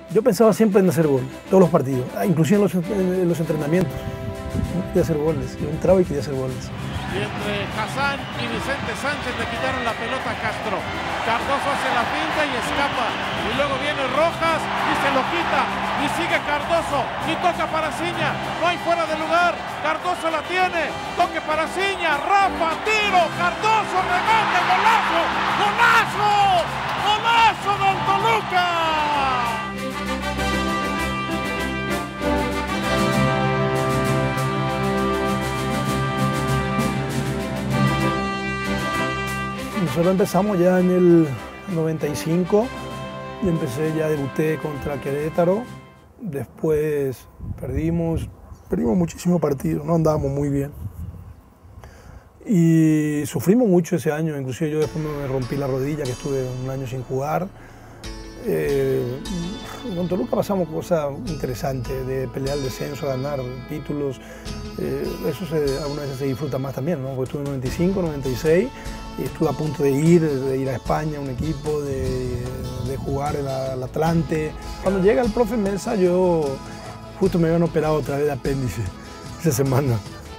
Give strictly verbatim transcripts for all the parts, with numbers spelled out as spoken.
Yo pensaba siempre en hacer gol, todos los partidos, inclusive en los, en los entrenamientos. Yo quería hacer goles, yo entraba y quería hacer goles. Y entre Hassan y Vicente Sánchez le quitaron la pelota a Castro. Cardoso hace la finta y escapa. Y luego viene Rojas y se lo quita. Y sigue Cardoso y toca para Ciña. No hay fuera de lugar. Cardoso la tiene. Toque para Ciña. Rafa, tiro. Cardoso, remate, golazo. ¡Golazo! ¡Golazo del Toluca! Nosotros empezamos ya en el noventa y cinco, y empecé, ya debuté contra Querétaro, después perdimos, perdimos muchísimos partidos, no andábamos muy bien. Y sufrimos mucho ese año, inclusive yo después me rompí la rodilla, que estuve un año sin jugar. Eh, con Toluca pasamos cosas interesantes, de pelear el descenso, ganar títulos. Eh, eso se, algunas veces se disfruta más también, ¿no? Porque estuve en noventa y cinco, noventa y seis y estuve a punto de ir, de ir a España, un equipo, de, de jugar en el Atlante. Cuando llega el profe Mesa, yo justo me habían operado otra vez de apéndice esa semana.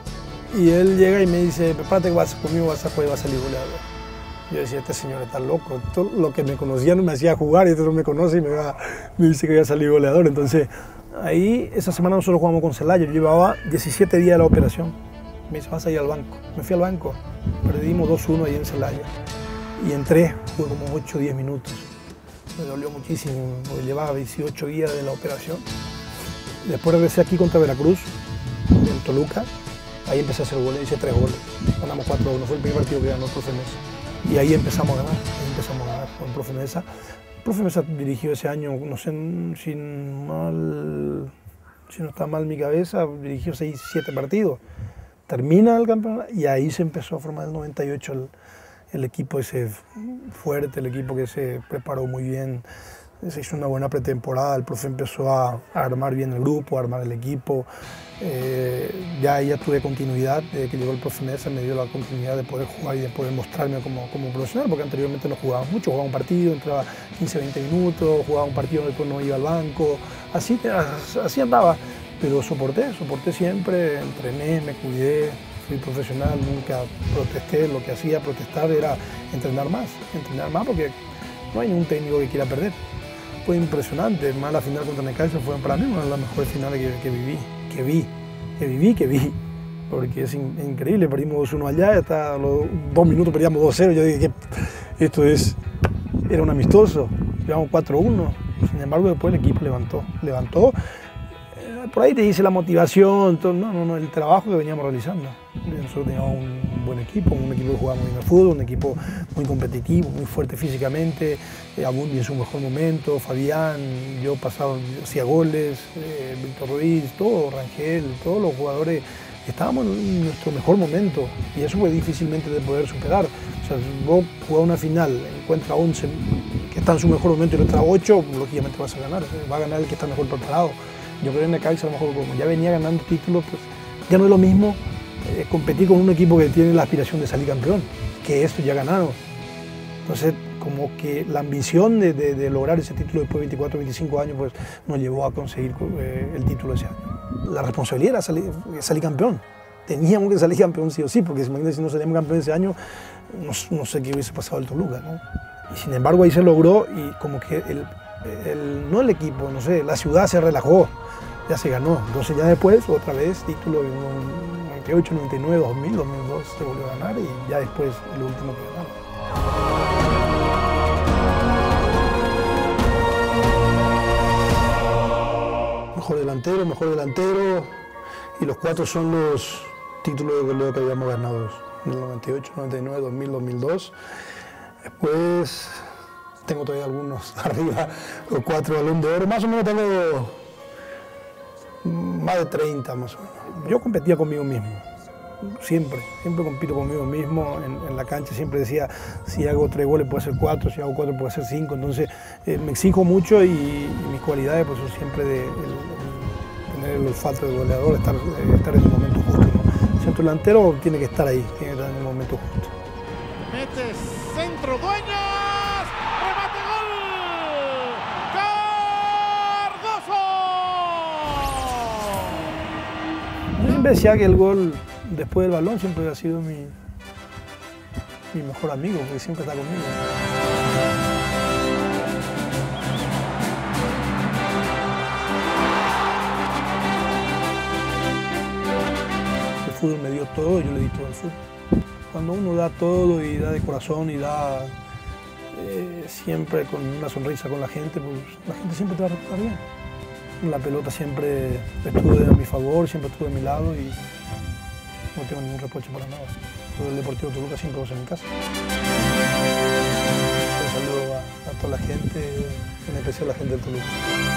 Y él llega y me dice, prepárate que vas, conmigo vas a jugar y vas a salir goleador. Yo decía, este señor está loco, todo lo que me conocía no me hacía jugar y este no me conoce y me, va, me dice que voy a salir goleador. Entonces, ahí, esa semana nosotros jugamos con Celaya, yo llevaba diecisiete días de la operación. Me dice, vas a ir al banco. Me fui al banco, perdimos dos uno ahí en Celaya. Y entré, jugué como ocho o diez minutos. Me dolió muchísimo, porque llevaba dieciocho días de la operación. Después regresé aquí contra Veracruz, en Toluca. Ahí empecé a hacer goles, hice tres goles. Ganamos cuatro a uno, fue el primer partido que ganó el profe Mesa. Y ahí empezamos a ganar, ahí empezamos a ganar con el profe Mesa. El profe Mesa dirigió ese año, no sé, sin mal, si no está mal mi cabeza, dirigió seis, siete partidos. Termina el campeonato y ahí se empezó a formar el noventa y ocho el, el equipo ese fuerte, el equipo que se preparó muy bien. Se hizo una buena pretemporada, el profe empezó a, a armar bien el grupo, a armar el equipo. Eh, ya ahí ya tuve continuidad, desde que llegó el profe Mesa me dio la continuidad de poder jugar y de poder mostrarme como, como profesional, porque anteriormente no jugaba mucho, jugaba un partido, entraba quince, veinte minutos, jugaba un partido, después no iba al banco, así, así andaba. Pero soporté, soporté siempre, entrené, me cuidé, fui profesional, nunca protesté, lo que hacía protestar era entrenar más, entrenar más porque no hay ningún técnico que quiera perder. Fue impresionante, más la final contra Necaxa fue para mí una de las mejores finales que, que viví, que vi, que viví, que vi, porque es in, increíble, perdimos dos uno allá, hasta los dos minutos perdíamos dos cero, yo dije que esto es, era un amistoso, llevamos cuatro uno, sin embargo después el equipo levantó, levantó, eh, por ahí te dice la motivación, todo, no, no, no, el trabajo que veníamos realizando. Nosotros teníamos un buen equipo, un equipo que jugaba muy bien al fútbol, un equipo muy competitivo, muy fuerte físicamente, eh, Abundi en su mejor momento, Fabián, yo pasaba, hacía goles, eh, Víctor Ruiz, todo, Rangel, todos los jugadores, estábamos en nuestro mejor momento y eso fue difícilmente de poder superar. O sea, vos jugás una final, encuentras once que está en su mejor momento y el otro ocho, lógicamente vas a ganar, va a ganar el que está mejor preparado. Yo creo que en Necaxa a lo mejor como ya venía ganando títulos, pues ya no es lo mismo eh, competir con un equipo que tiene la aspiración de salir campeón, que esto ya ganaron. Entonces, como que la ambición de, de, de lograr ese título después de veinticuatro, veinticinco años, pues nos llevó a conseguir eh, el título ese año. La responsabilidad era salir, salir campeón. Teníamos que salir campeón sí o sí, porque imagínate si no salíamos campeón ese año, no, no sé qué hubiese pasado el Toluca, ¿no? Y sin embargo ahí se logró y como que el, el, no el equipo, no sé, la ciudad se relajó, ya se ganó. Entonces ya después, otra vez, título en noventa y ocho, noventa y nueve, dos mil, dos mil dos se volvió a ganar y ya después el último que ganamos. Mejor delantero, mejor delantero y los cuatro son los títulos de goleo que habíamos ganado en el noventa y ocho, noventa y nueve, dos mil, dos mil dos. Después tengo todavía algunos arriba, los cuatro Balón de Oro, más o menos tengo más de treinta más o menos. Yo competía conmigo mismo, siempre, siempre compito conmigo mismo en, en la cancha, siempre decía si hago tres goles puedo hacer cuatro, si hago cuatro puedo hacer cinco, entonces eh, me exijo mucho y, y mis cualidades pues son siempre de el, el, tener el olfato de goleador, estar, eh, estar en el momento justo, ¿no? El centro delantero tiene que estar ahí, tiene que estar en el momento justo. Mete centro, Dueñas, remate, gol, decía que el gol después del balón siempre ha sido mi, mi mejor amigo, porque siempre está conmigo. El fútbol me dio todo y yo le di todo al fútbol. Cuando uno da todo y da de corazón y da eh, siempre con una sonrisa con la gente, pues la gente siempre te va a tratar bien. La pelota siempre estuvo a mi favor, siempre estuvo de mi lado y no tengo ningún reproche para nada. Todo el Deportivo Toluca siempre va a ser mi casa. Un saludo a, a toda la gente, en especial a la gente del Toluca.